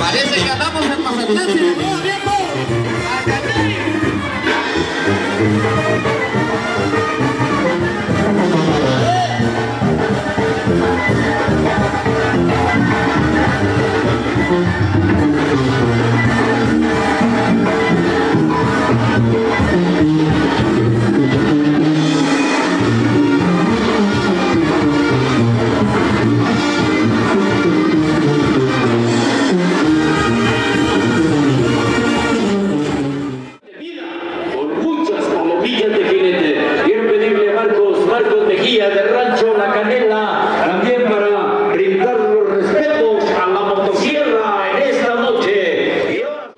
Parece que andamos en Mazatlán, sin embargo, viejo. Del rancho La Canela, también para brindar los respetos a la motosierra en esta noche. Y ahora...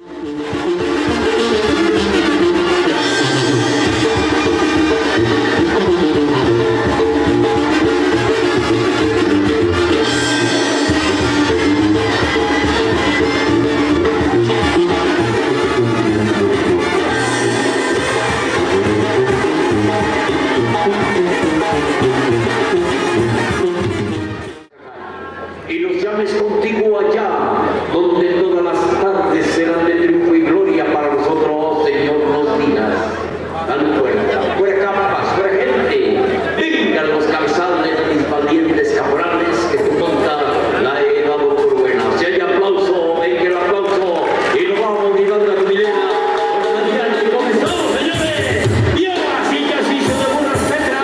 y los llames contigo allá, donde todas las tardes serán de triunfo y gloria para nosotros, Señor, nos digas. Dan puerta, fuera capas, fuera gente, vengan los cabezales, mis valientes caporales, que tu monta la he dado por buena. Si hay aplauso, venga el aplauso, y nos vamos mirando a tu Milena, con la mañana y comenzamos, señores, y ahora sí ya se hizo de buenas pedras.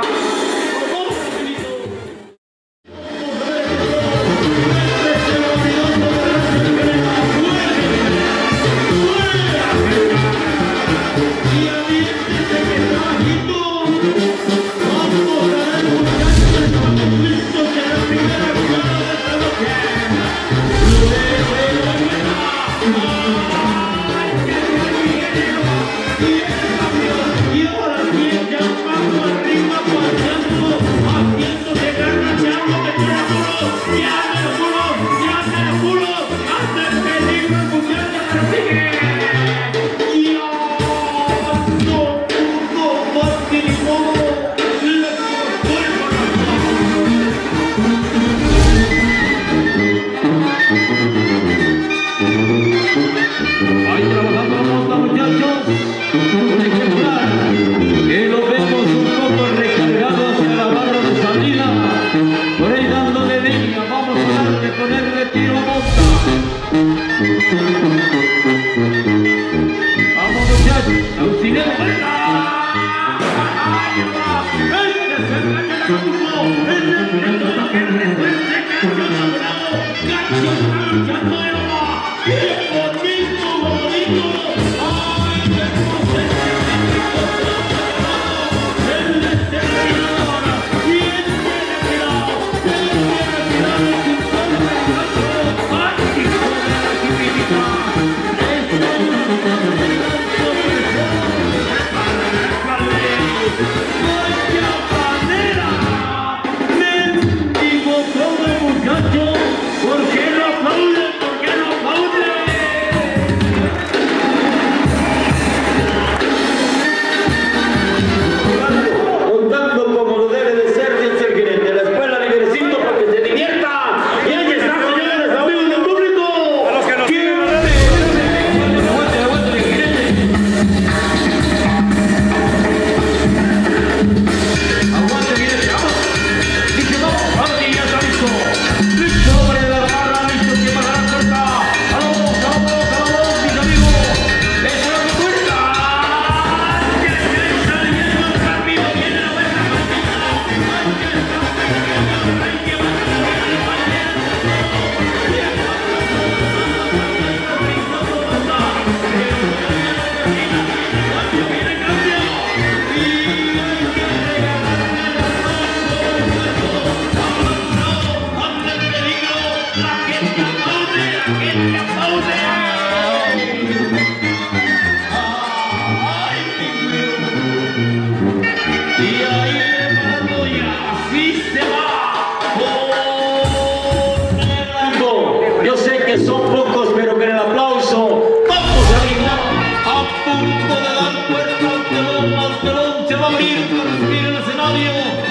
Son pocos, pero con el aplauso vamos a brindar. A punto de dar puerta al telón se va a abrir para recibir el escenario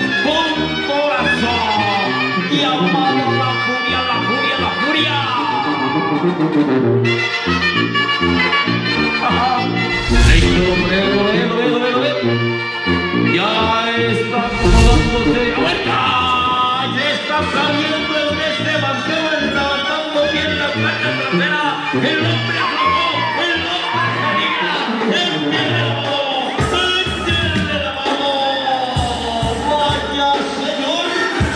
con corazón. Y amado la furia, la furia, la furia. Ya está acomodándose de vuelta. Ya está saliendo el de este manteo, levantando bien la placa trasera. El hombre aflojó, el hombre se niega. Échenle la mano. Vaya señor.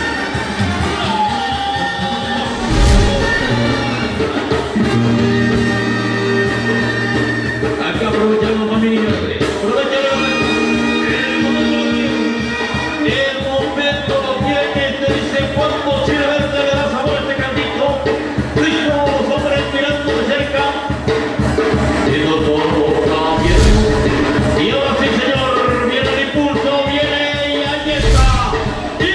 Aquí aprovechamos familia. Cuando Chile Verde le da sabor a este cantito, listo, los hombres mirando de cerca, y no todo está bien. Y ahora sí, señor, viene el impulso, viene y ahí está. Y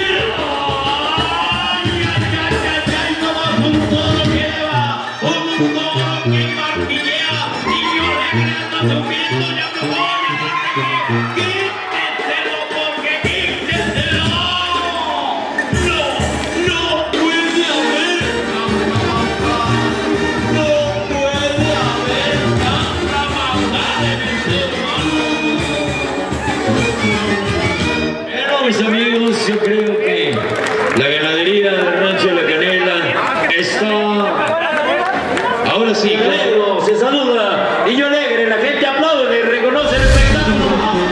ay, nomás un toro que lleva, un toro que martillea, y yo le ando subiendo, ya me voy, quítenselo, porque quítenselo. Mis amigos, yo creo que la ganadería del rancho de La Canela está... Ahora sí, claro, se saluda, niño alegre, la gente aplaude y reconoce el espectáculo.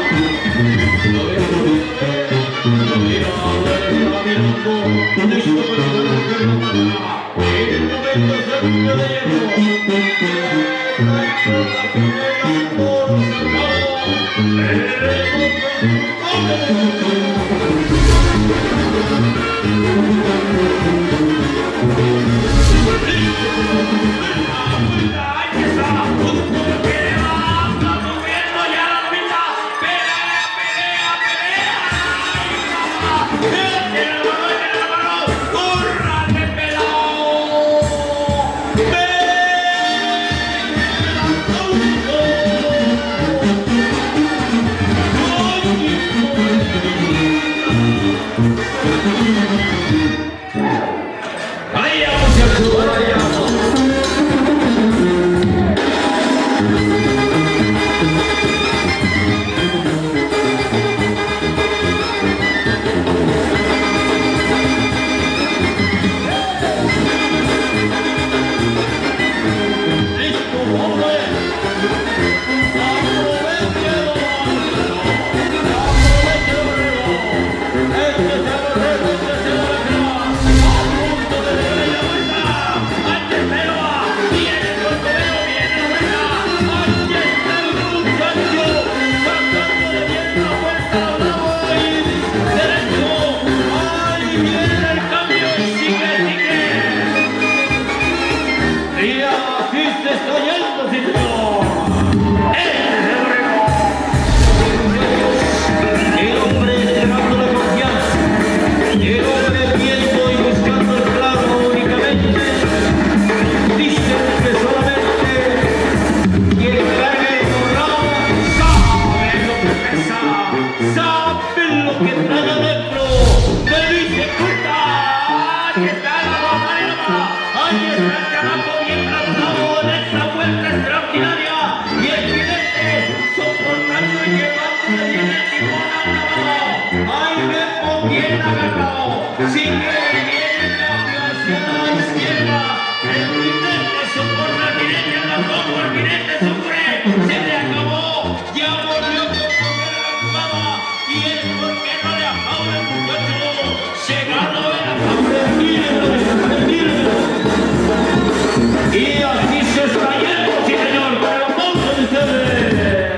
Y así se está yendo, sí señor, con el aplauso de ustedes.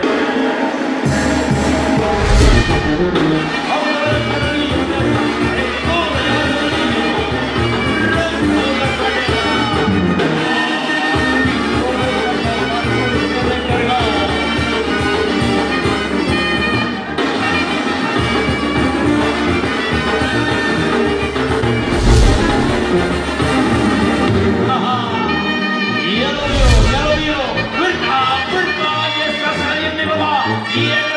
Ya lo vio, ya lo vio. ¡Puerta, puerta! ¡Ahí está saliendo mi mamá!